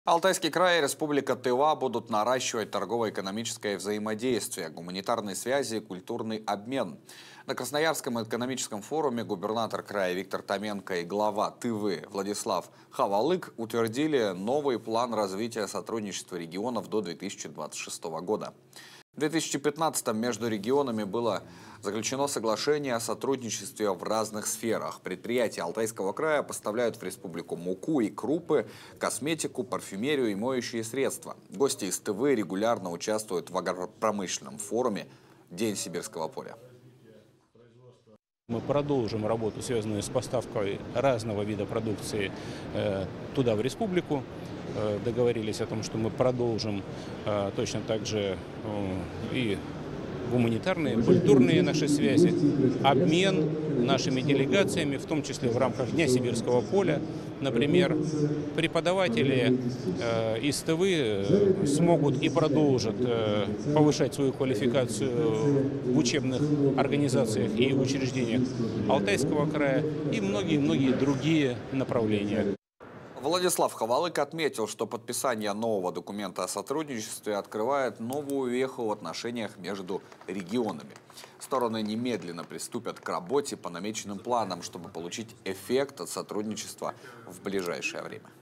Алтайский край и Республика Тыва будут наращивать торгово-экономическое взаимодействие, гуманитарные связи и культурный обмен. На Красноярском экономическом форуме губернатор края Виктор Томенко и глава Тывы Владислав Хавалык утвердили новый план развития сотрудничества регионов до 2026 года. В 2015-м между регионами было заключено соглашение о сотрудничестве в разных сферах. Предприятия Алтайского края поставляют в республику муку и крупы, косметику, парфюмерию и моющие средства. Гости из Тывы регулярно участвуют в агропромышленном форуме «День сибирского поля». Мы продолжим работу, связанную с поставкой разного вида продукции туда, в республику. Договорились о том, что мы продолжим точно так же и гуманитарные, культурные наши связи, обмен нашими делегациями, в том числе в рамках Дня сибирского поля. Например, преподаватели из Тывы смогут и продолжат повышать свою квалификацию в учебных организациях и учреждениях Алтайского края и многие-многие другие направления. Владислав Хавалык отметил, что подписание нового документа о сотрудничестве открывает новую веху в отношениях между регионами. Стороны немедленно приступят к работе по намеченным планам, чтобы получить эффект от сотрудничества в ближайшее время.